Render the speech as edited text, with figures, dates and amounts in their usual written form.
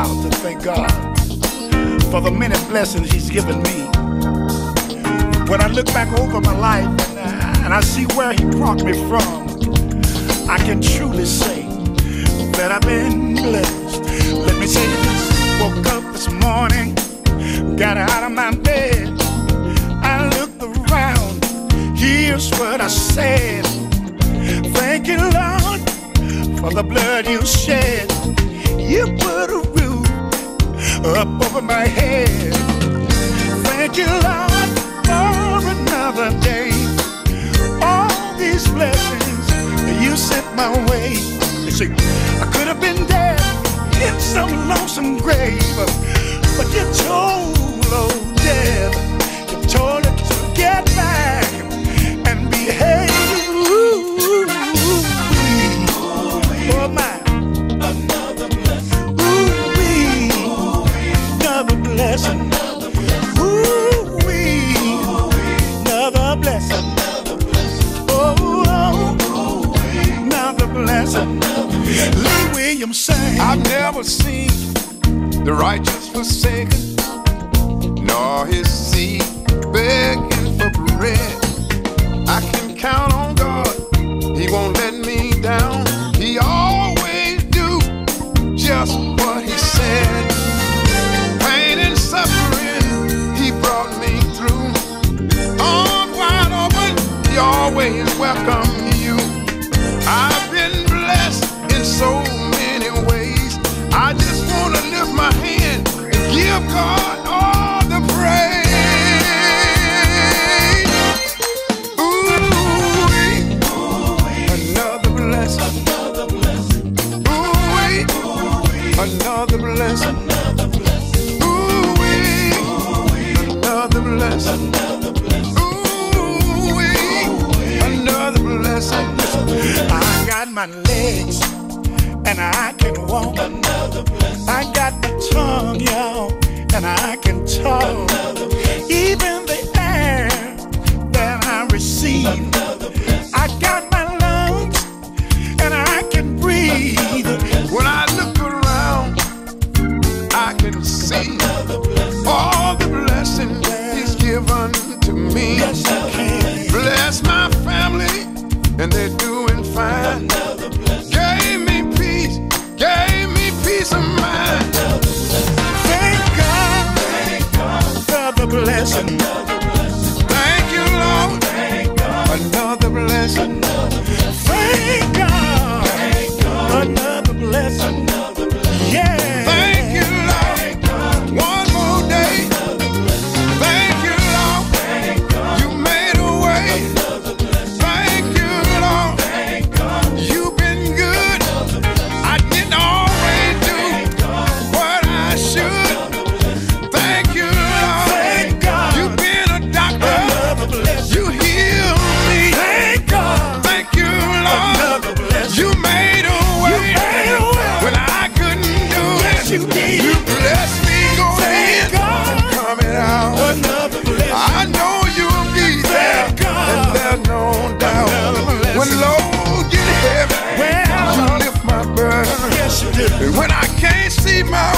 proud to thank God for the many blessings He's given me. When I look back over my life and I see where He brought me from, I can truly say that I've been blessed. Let me say this. Woke up this morning, got out of my bed, I looked around, here's what I said. Thank you, Lord, for the blood you shed. You put a roof up over my head. Thank you, Lord, for another day. All these blessings you sent my way. You see, I could have been dead in some lonesome grave, but you told old death, you told it to get back and behave. Oh my, another blessing. Ooh-wee, another blessing. Ooh-wee, another blessing. Oh, another blessing. Lee Williams sang. I've never seen the righteous forsaken, nor his seed begging for bread. I can count on God, He won't let me down. He always do just what He said. Pain and suffering He brought me through. Arms wide open, He always welcome you. I've been blessed in so many ways. I just want to lift my hand and give God all the praise. Ooh-wee, another blessing. Ooh-wee, another blessing. Ooh-wee, another blessing. Ooh-wee, another blessing. I got my legs and I can walk. I got my tongue, y'all, and I can talk. Even the air that I receive, I got my lungs and I can breathe. When I look around, I can see all the blessings He's given to me. Yes, I can. Bless my family, and they're doing fine. Gave me peace of mind. Thank God for the blessing. Thank you, Lord, another blessing. Thank God, another blessing. Yeah. Thank you, Lord, one more day. Thank you, Lord, you made a way. Thank you, Lord, you've been good. I didn't always do what I should. Thank you, Lord, Thank God. you've been a doctor. Another blessing. You healed me. Thank God. Thank you, Lord, Another blessing. you made a way made a way. when I couldn't do Yes, it. you did. You blessed me going Thank in God. and coming out. Another blessing. I know you'll be there, Thank God. and there's no doubt. Another blessing. When loads get heavy, Well, you lift my burden. yes, you do. And when I can't see my